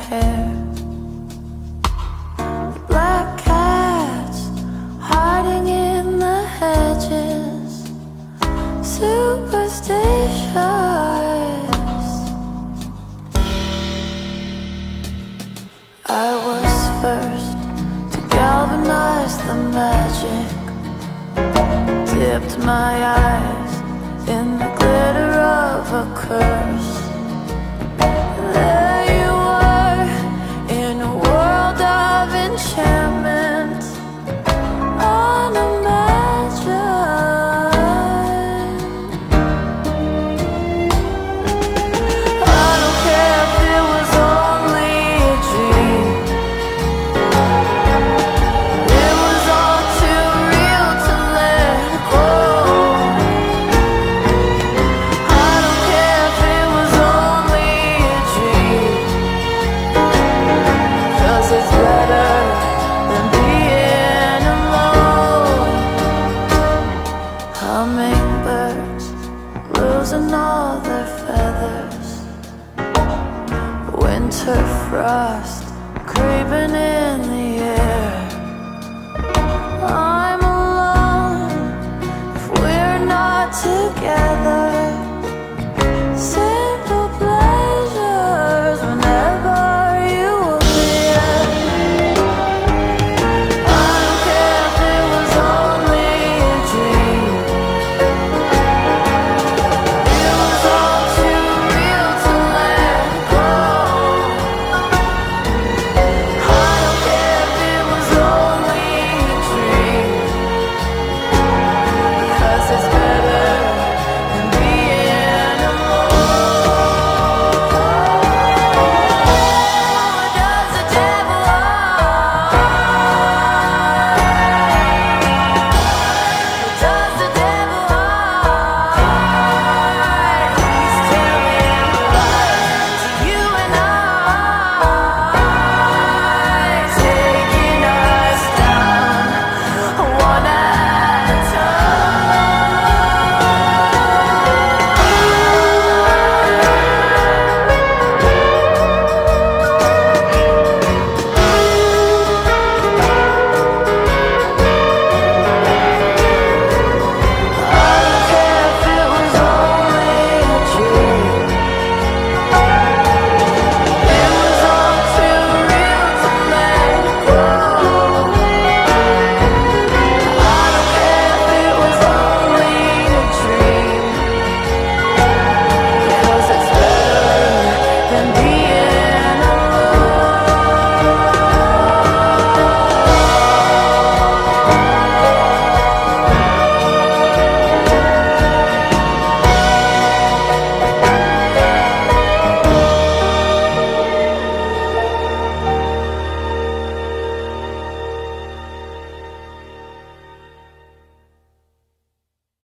hair. Black cats hiding in the hedges, superstitious. I was first to galvanize the magic, dipped my eyes in the glitter of a curse. There you were, in a world of enchantment, unimagined. I don't care if it was only a dream. It was all too real to let go. I don't care if it was only a dream, 'cause it's better than being alone. Hummingbirds losing all their feathers, winter frost creeping in the air. I'm alone if we're not together.